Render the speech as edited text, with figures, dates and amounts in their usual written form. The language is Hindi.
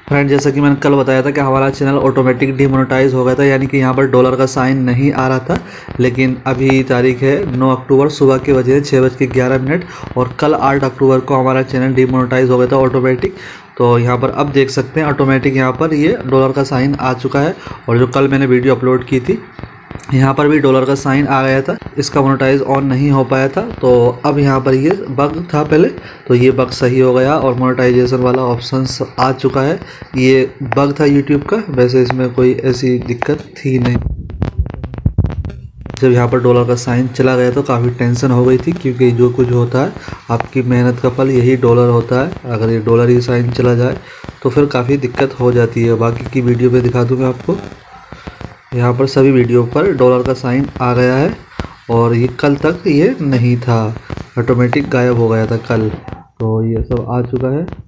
फ्रेंड, जैसा कि मैंने कल बताया था कि हमारा चैनल ऑटोमेटिक डिमोनेटाइज हो गया था, यानी कि यहाँ पर डॉलर का साइन नहीं आ रहा था। लेकिन अभी तारीख है 9 अक्टूबर, सुबह के बजे 6:11 और कल 8 अक्टूबर को हमारा चैनल डिमोनेटाइज हो गया था ऑटोमेटिक। तो यहाँ पर अब देख सकते हैं ऑटोमेटिक यहाँ पर ये डॉलर का साइन आ चुका है। और जो कल मैंने वीडियो अपलोड की थी यहाँ पर भी डॉलर का साइन आ गया था, इसका मोनेटाइज ऑन नहीं हो पाया था। तो अब यहाँ पर ये बग था पहले, तो ये बग सही हो गया और मोनेटाइजेशन वाला ऑप्शन आ चुका है। ये बग था यूट्यूब का, वैसे इसमें कोई ऐसी दिक्कत थी नहीं। जब यहाँ पर डॉलर का साइन चला गया तो काफ़ी टेंशन हो गई थी, क्योंकि जो कुछ होता है आपकी मेहनत का फल यही डॉलर होता है। अगर ये डॉलर ही साइन चला जाए तो फिर काफ़ी दिक्कत हो जाती है। बाकी की वीडियो पे दिखा दूँगा आपको। यहाँ पर सभी वीडियो पर डॉलर का साइन आ गया है और ये कल तक ये नहीं था, ऑटोमेटिक गायब हो गया था कल। तो ये सब आ चुका है।